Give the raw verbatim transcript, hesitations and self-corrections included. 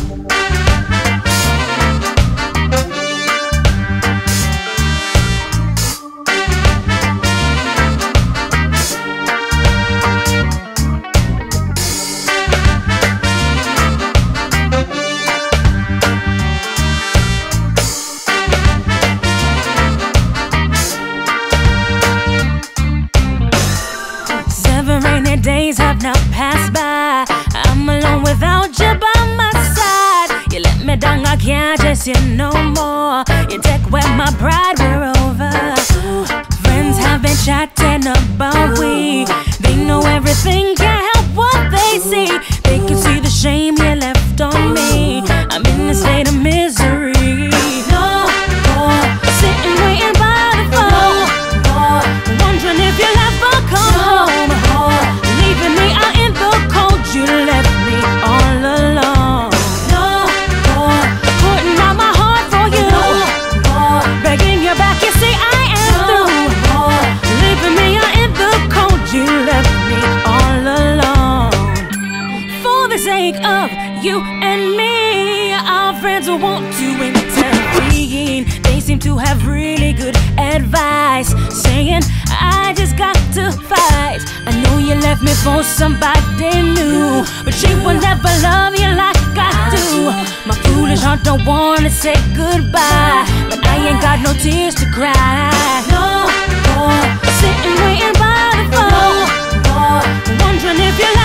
Days have now passed by. I'm alone without you by my side. You let me down, I can't chase you no more. You take away my pride, we're over. Friends have been chatting about we. They know everything, can't help what they see. They can see the shame you left on me. I'm in a state of misery. No more sitting waiting by the phone. No more wondering if you'll ever come home. Leaving me out in the cold, you left me all alone. No more putting out my heart for you. No more begging you back, you see I am no through. More leaving me out in the cold, you left me all alone. For the sake of you and me, our friends will want to intervene. They seem to have really good advice, saying I just got to fight. I know you left me for somebody new, but she will never love you like I do. My foolish heart don't wanna say goodbye, but I ain't got no tears to cry. No more sitting waiting by the phone. No more wondering if you like